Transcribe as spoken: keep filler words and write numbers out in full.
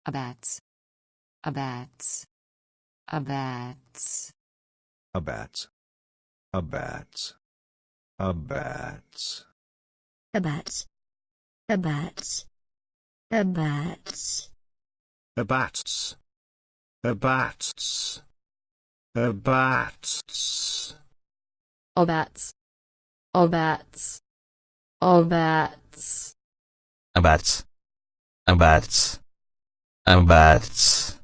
abats, abats, abats, abats, abats, abats, abats, abats, abats, abats, abats, abats, obats, obats, obats, abats, abats, abats.